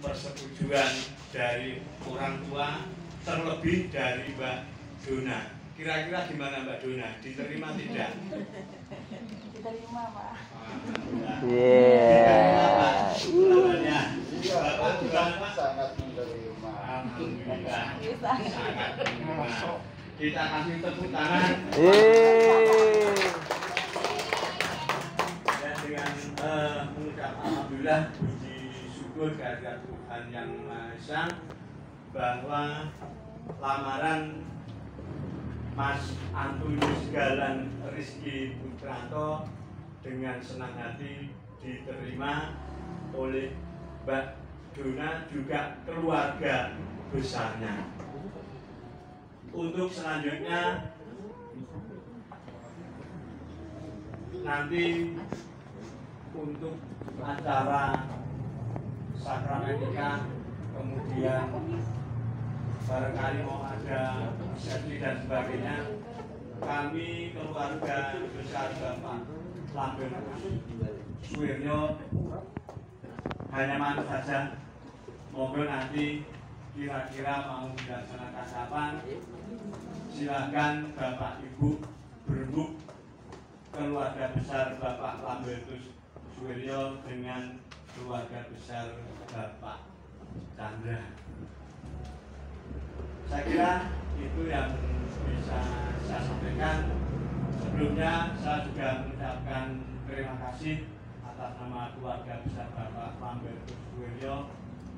persetujuan dari orang tua, terlebih dari Mbak Dona. Kira-kira gimana Mbak Dona? Diterima tidak? Diterima, Pak. Iya. Bapak juga sangat menerima. Alhamdulillah. Sangat menerima. Kita kasih tepuk tangan. Dan dengan mengucap alhamdulillah, puji syukur kehadirat Tuhan Yang Maha Esa bahwa lamaran Mas Antonius Galan Rizky Putranto dengan senang hati diterima oleh Mbak Dona juga keluarga besarnya. Untuk selanjutnya nanti untuk acara sakramen nikah, kemudian barangkali mau ada resepsi dan sebagainya, kami keluarga besar Bapak Lambertus Suwiryo hanya manut saja. Monggo nanti kira-kira mau dilaksanakan kapan, silakan Bapak Ibu berembuk keluarga besar Bapak Lambertus Suwiryo dengan keluarga besar Bapak Chandra. Saya kira itu yang bisa saya sampaikan. Sebelumnya saya juga mengucapkan terima kasih atas nama keluarga besar Bapak Lambertus Suwiryo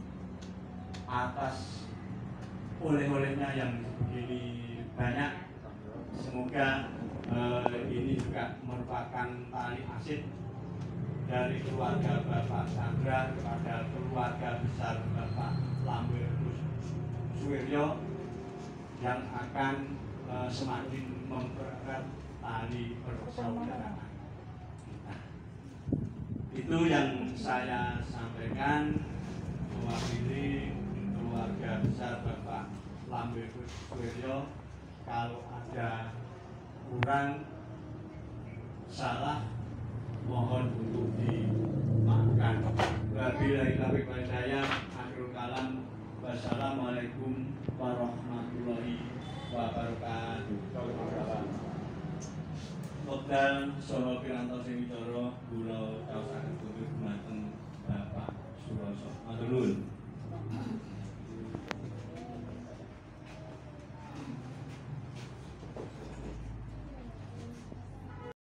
atas oleh-olehnya yang begini banyak. Semoga ini juga merupakan tali asih dari keluarga Bapak Chandra kepada keluarga besar Bapak Lambertus Suwiryo yang akan semakin mempererat tali persaudaraan. Nah, itu yang saya sampaikan mewakili keluarga besar Bapak Lambertus Suwiryo. Kalau ada kurang salah mohon untuk dimaafkan. Wabillahi taufiq wal hidayah. Akhirul kalam. Wassalamualaikum warahmatullahi wabarakatuh. Wabdal Solo Piranto